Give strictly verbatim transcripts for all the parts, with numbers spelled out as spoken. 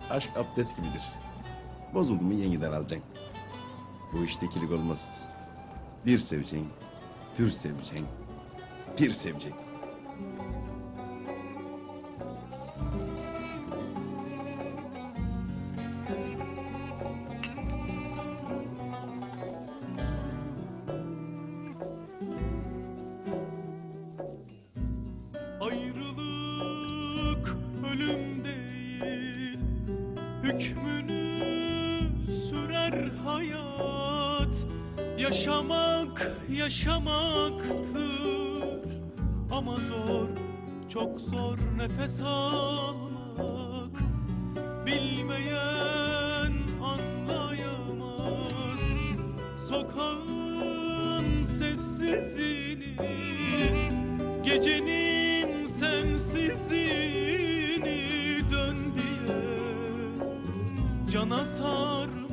Aşk abdest gibidir. Bozuldu mu yeniden alacaksın. Bu işte ikilik olmaz. Bir seveceksin, pür seveceksin, pir seveceksin. Ayrılık ölüm değil, hükmünü sürer hayat. Yaşamak yaşamaktır ama zor, çok zor nefes almak. Bilmeyen anlayamaz sokağın sessizliğini, gecenin sensizliğini. Dön diye cana sarmak.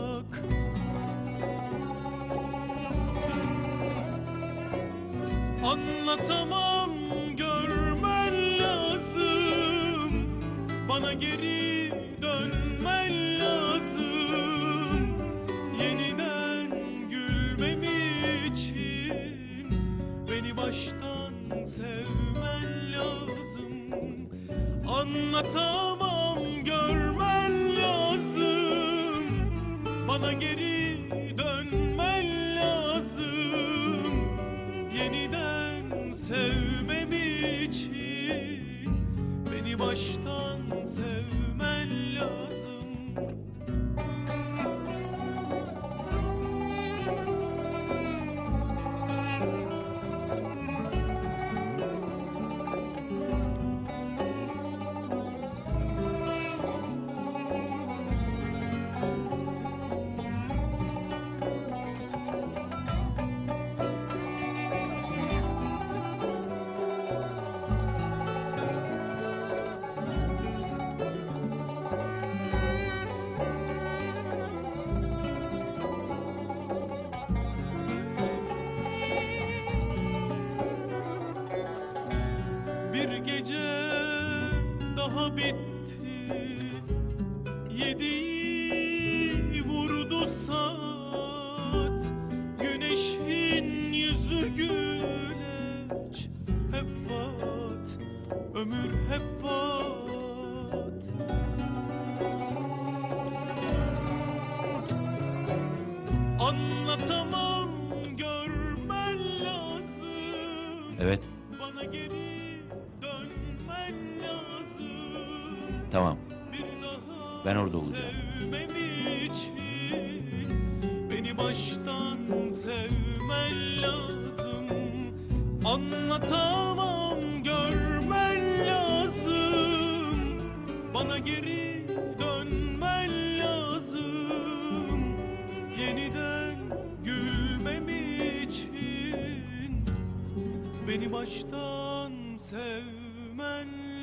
Anlatamam, görmen lazım. Bana geri dönmen lazım. Yeniden gülmem için beni baştan sevmen lazım. Anlatamam, görmen lazım. Bana geri dönmen lazım. Yeniden sevmem için beni baştan sevmen lazım. Bir gece daha bitti, yediği vurdu saat. Güneşin yüzü güleç, hep vat, ömür hep vat. Anlatamam, görmen lazım. Evet, Bana geri dönmen lazım. tamam. Bir daha Ben orada olacağım. sevmem için beni baştan sevmen lazım. Anlatamam, görmen lazım. Bana geri dönmen lazım. Yeniden gülmem için beni baştan sevmen